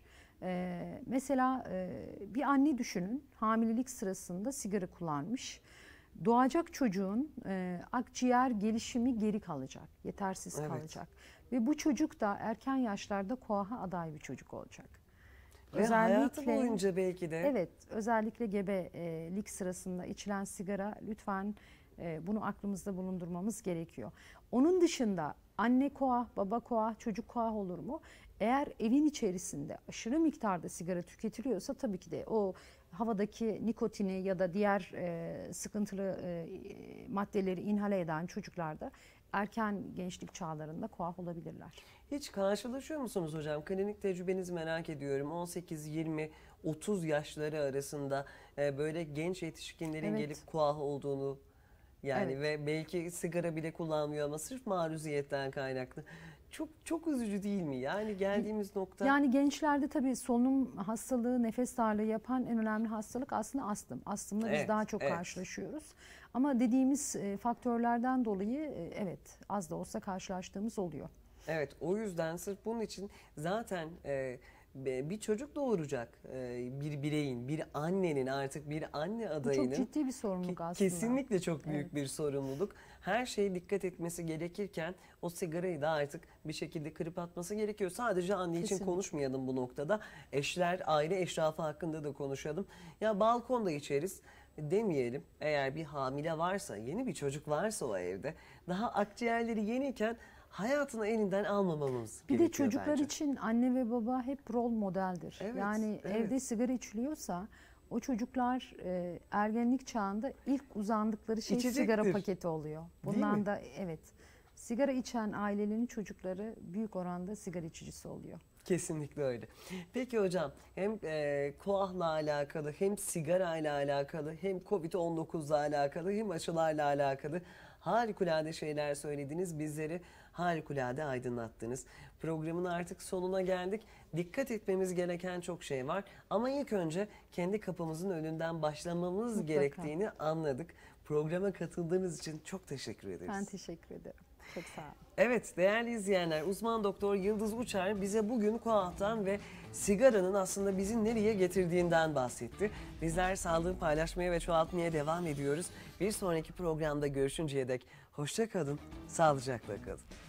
Mesela bir anne düşünün, hamilelik sırasında sigara kullanmış. Doğacak çocuğun akciğer gelişimi geri kalacak, yetersiz kalacak. Ve bu çocuk da erken yaşlarda koaha aday bir çocuk olacak. Ve hayatı boyunca belki de. Evet, özellikle gebelik sırasında içilen sigara, lütfen bunu aklımızda bulundurmamız gerekiyor. Onun dışında anne koah, baba koah, çocuk koah olur mu? Eğer evin içerisinde aşırı miktarda sigara tüketiliyorsa tabii ki de o havadaki nikotini ya da diğer sıkıntılı maddeleri inhale eden çocuklarda erken gençlik çağlarında koah olabilirler. Hiç karşılaşıyor musunuz hocam? Klinik tecrübenizi merak ediyorum. 18, 20, 30 yaşları arasında böyle genç yetişkinlerin Evet. gelip koah olduğunu, yani Evet. ve belki sigara bile kullanmıyor ama sırf maruziyetten kaynaklı. Çok üzücü değil mi? Yani geldiğimiz nokta. Yani gençlerde tabii solunum hastalığı, nefes darlığı yapan en önemli hastalık aslında astım. Astımla biz Evet, daha çok evet. karşılaşıyoruz. Ama dediğimiz faktörlerden dolayı evet az da olsa karşılaştığımız oluyor. Evet, o yüzden sırf bunun için zaten bir çocuk doğuracak bir bireyin, bir annenin, artık bir anne Bu adayının çok ciddi bir sorumluluk aslında. kesinlikle çok büyük Evet. bir sorumluluk. Her şeye dikkat etmesi gerekirken o sigarayı da artık bir şekilde kırıp atması gerekiyor. Sadece anne için Kesinlikle. konuşmayalım bu noktada. Eşler, aile eşrafı hakkında da konuşalım. Ya balkonda içeriz demeyelim. Eğer bir hamile varsa, yeni bir çocuk varsa o evde, daha akciğerleri yeniyken hayatını elinden almamamız Bir de gerekiyor çocuklar bence. için anne ve baba hep rol modeldir. Evet, Yani evet. evde sigara içiliyorsa o çocuklar ergenlik çağında ilk uzandıkları şey İçecektir. sigara paketi oluyor. Değil Bundan mi? da evet. Sigara içen ailelerin çocukları büyük oranda sigara içicisi oluyor. Kesinlikle öyle. Peki hocam, hem koahla alakalı, hem sigara ile alakalı, hem Covid-19'la alakalı, hem aşılarla alakalı harikulade şeyler söylediniz. Bizleri harikulade aydınlattınız. Programın artık sonuna geldik. Dikkat etmemiz gereken çok şey var. Ama ilk önce kendi kapımızın önünden başlamamız Mutlaka. gerektiğini anladık. Programa katıldığınız için çok teşekkür ederiz. Ben teşekkür ederim. Çok sağ olun. Evet değerli izleyenler, uzman doktor Yıldız Uçar bize bugün koahtan ve sigaranın aslında bizi nereye getirdiğinden bahsetti. Bizler sağlığı paylaşmaya ve çoğaltmaya devam ediyoruz. Bir sonraki programda görüşünceye dek hoşça kalın, sağlıcakla kalın.